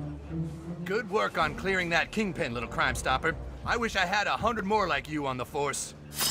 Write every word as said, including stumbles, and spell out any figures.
Good work on clearing that kingpin, little Crime Stopper. I wish I had a hundred more like you on the force.